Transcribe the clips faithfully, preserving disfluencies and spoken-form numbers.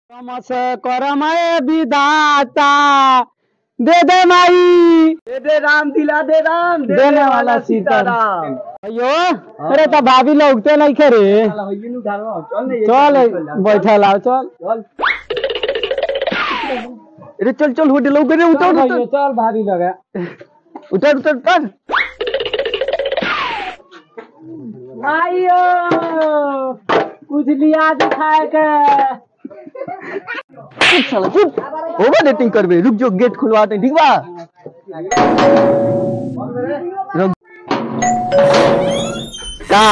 तमस करमय विधाता दे दे माई दे दे राम दिला दे राम दे देने दे वाला वाला सीताराम। सीताराम। अयो अरे तो भाभी लौटते नहीं खे रे। चल बैठल आओ चल चल अरे चल चल होटल लोग रे उतर चल उतर भैया, चल भाभी लगे उतर उतर उतर। आइयो कुछ लिया दिखाए के। चुप साला चुप ओवर डेटिंग करबे रुक जो गेट खुलवाते ठीक बा। रुक का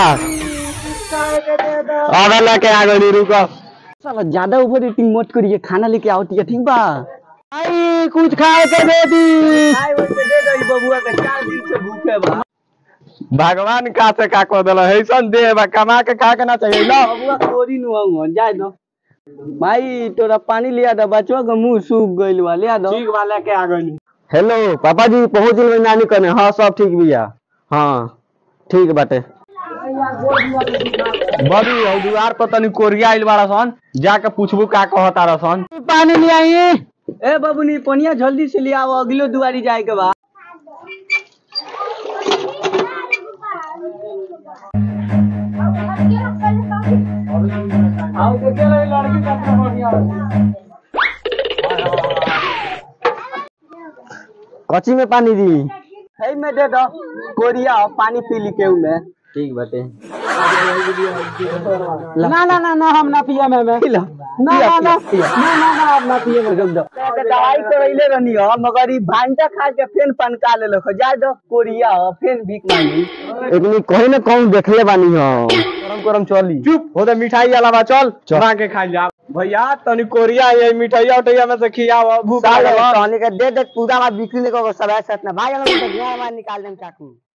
आधा लेके आ गई रुको साला ज्यादा ओवर डेटिंग मत करिए खाना लेके आओ ठीक बा। आई कुछ खाए के दे दी। खाए वैसे दे दई बबुआ के चार दिन से भूखे बा। भगवान का से का को देला ऐसन दे बा कमा के खा के ना चाहिए ला बबुआ तोरी नु आऊ जाय दो माई तोरा पानी लिया दो बचवा के मुंह सूख गइल बा लिया दो ठीक वाला के आ गई। हेलो पापा जी पहुंच गए नानी कने हां सब ठीक बिया हां ठीक बाटे बबी हो दुआर पर तनी कोरिया आइल बाड़ा सन जाके पूछबू का कहता रसन। पानी ले आई ए बबुनी पनिया जल्दी से ले आओ अगलो दुआरी जाए के बा। आओ देखे ले लड़की कितना बढ़िया कच्ची में पानी दी है में दे दो कोरिया पानी पी ली के में ठीक बाटे। ना ना ना ना हम ना पिया में में लो ना ना ना ना ना ना आप ना पिए में रुक दो दवाई करैले रहनी हो मगर ई भांटा खा के फेन पनका ले लो जा दो कोरिया हो फेन भीख मांगी एकनी कहीं ना कहीं देखले बानी हो गरम गरम चली चुप हो तो मिठाई वाला बा चल बना के खा जा भैया तनी कोरिया ये मिठाइया उठैया में से खियाव भूख लागल तनी के दे दे पूरा बात बिक्री ले को सब ऐसा ना भाई हम तो निकाल देम चाकू।